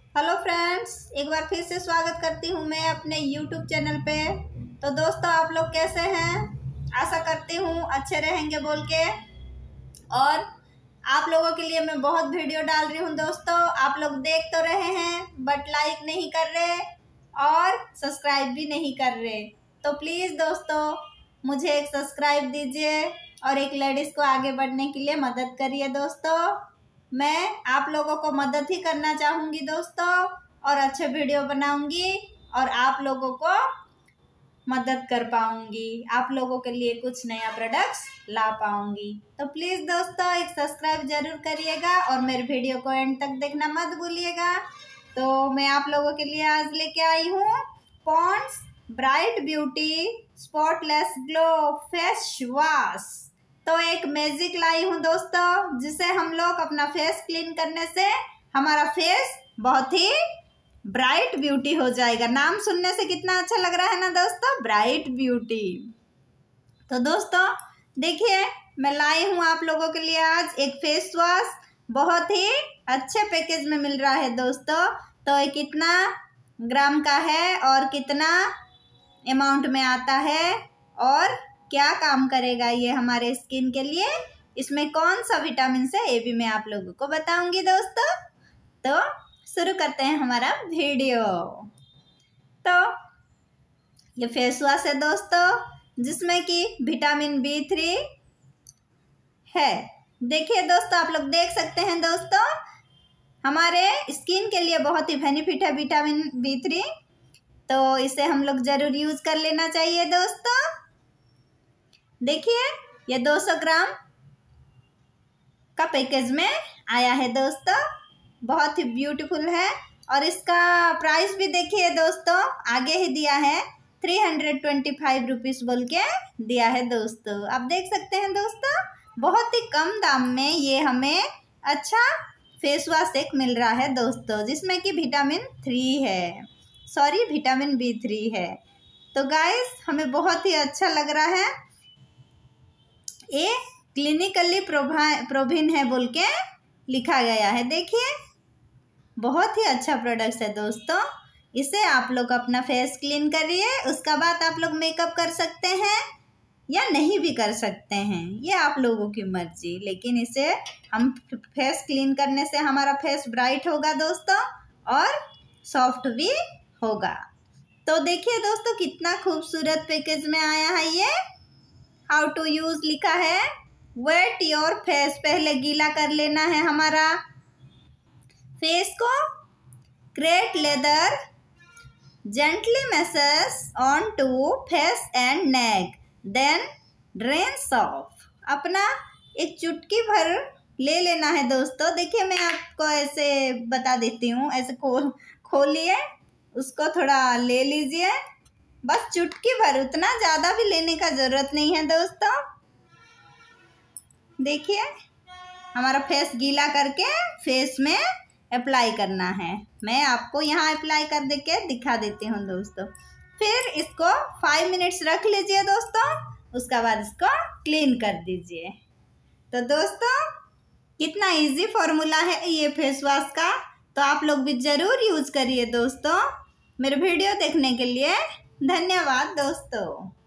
Hello friends, एक बार फिर से स्वागत करती हूँ मैं अपने यूट्यूब चैनल पे। तो दोस्तों, आप लोग कैसे हैं? आशा करती हूँ अच्छे रहेंगे बोल के। और आप लोगों के लिए मैं बहुत वीडियो डाल रही हूँ दोस्तों। आप लोग देख तो रहे हैं बट लाइक नहीं कर रहे और सब्सक्राइब भी नहीं कर रहे। तो प्लीज़ दोस्तों, मुझे एक सब्सक्राइब दीजिए और एक लेडीज़ को आगे बढ़ने के लिए मदद करिए दोस्तों। मैं आप लोगों को मदद ही करना चाहूँगी दोस्तों, और अच्छे वीडियो बनाऊँगी और आप लोगों को मदद कर पाऊँगी, आप लोगों के लिए कुछ नया प्रोडक्ट्स ला पाऊँगी। तो प्लीज़ दोस्तों, एक सब्सक्राइब ज़रूर करिएगा और मेरे वीडियो को एंड तक देखना मत भूलिएगा। तो मैं आप लोगों के लिए आज लेके आई हूँ Pond's bright beauty spotless glow face wash. तो एक मैजिक लाई हूँ दोस्तों, जिसे हम लोग अपना फेस क्लीन करने से हमारा फेस बहुत ही ब्राइट ब्यूटी हो जाएगा। नाम सुनने से कितना अच्छा लग रहा है ना दोस्तों, ब्राइट ब्यूटी। तो दोस्तों देखिए, मैं लाई हूँ आप लोगों के लिए आज एक फेस वॉश, बहुत ही अच्छे पैकेज में मिल रहा है दोस्तों। तो ये कितना ग्राम का है और कितना अमाउंट में आता है और क्या काम करेगा ये हमारे स्किन के लिए, इसमें कौन सा विटामिन है ये भी मैं आप लोगों को बताऊंगी दोस्तों। तो शुरू करते हैं हमारा वीडियो। तो ये फेस वॉश है दोस्तों, जिसमें कि विटामिन B3 है। देखिए दोस्तों, आप लोग देख सकते हैं दोस्तों, हमारे स्किन के लिए बहुत ही बेनिफिट है विटामिन B3। तो इसे हम लोग जरूर यूज कर लेना चाहिए दोस्तों। देखिए, ये 200 ग्राम का पैकेज में आया है दोस्तों, बहुत ही ब्यूटीफुल है। और इसका प्राइस भी देखिए दोस्तों, आगे ही दिया है 325 रुपीज़ बोल के दिया है दोस्तों। आप देख सकते हैं दोस्तों, बहुत ही कम दाम में ये हमें अच्छा फेस वॉश एक मिल रहा है दोस्तों, जिसमें कि विटामिन B3 है। तो गाइस, हमें बहुत ही अच्छा लग रहा है। ये क्लिनिकली प्रोवन है बोल के लिखा गया है। देखिए, बहुत ही अच्छा प्रोडक्ट है दोस्तों। इसे आप लोग अपना फेस क्लीन करिए, उसका बाद आप लोग मेकअप कर सकते हैं या नहीं भी कर सकते हैं, ये आप लोगों की मर्जी। लेकिन इसे हम फेस क्लीन करने से हमारा फेस ब्राइट होगा दोस्तों और सॉफ्ट भी होगा। तो देखिए दोस्तों, कितना खूबसूरत पैकेज में आया है ये। हाउ टू यूज लिखा है। वेट योर फेस, पहले गीला कर लेना है हमारा फेस को। Create lather gently massage onto face and neck, then drain off. अपना एक चुटकी भर ले लेना है दोस्तों। देखिए, मैं आपको ऐसे बता देती हूँ, ऐसे खोलिए, उसको थोड़ा ले लीजिए, बस चुटकी भर, उतना ज़्यादा भी लेने का ज़रूरत नहीं है दोस्तों। देखिए, हमारा फेस गीला करके फेस में अप्लाई करना है। मैं आपको यहाँ अप्लाई कर दे के दिखा देती हूँ दोस्तों। फिर इसको 5 मिनट्स रख लीजिए दोस्तों, उसका बाद इसको क्लीन कर दीजिए। तो दोस्तों, कितना इजी फॉर्मूला है ये फेस वॉश का, तो आप लोग भी ज़रूर यूज़ करिए दोस्तों। मेरे वीडियो देखने के लिए धन्यवाद दोस्तों।